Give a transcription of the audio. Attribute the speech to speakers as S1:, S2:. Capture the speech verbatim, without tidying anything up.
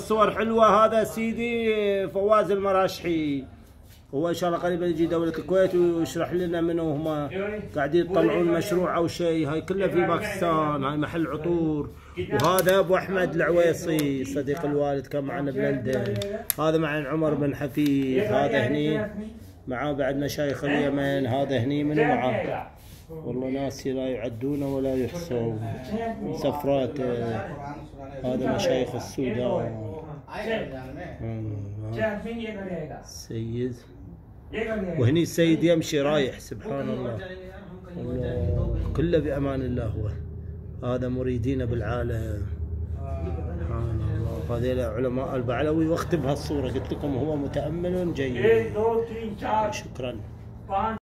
S1: الصور حلوه. هذا سيدي فواز المراشحي، هو ان شاء الله قريبا يجي دوله الكويت ويشرح لنا منو هم قاعدين يطلعون مشروع او شيء. هاي كلها في باكستان، هاي محل عطور. وهذا ابو احمد العويصي صديق الوالد كان معنا بلندن. هذا مع عمر بن حفيظ. هذا هني معاه بعد مشايخ اليمن. هذا هني منو معاه؟ والله ناسي لا يعدون ولا يحصون. سفرات. هذا مشايخ السودان. السيد. وهني السيد يمشي رايح سبحان الله. الله كله بأمان الله. هو هذا مريدين بالعالم سبحان الله. هذول علماء البعلوي. واختم بهالصورة قلت لكم هو متأمل جيد. شكرا.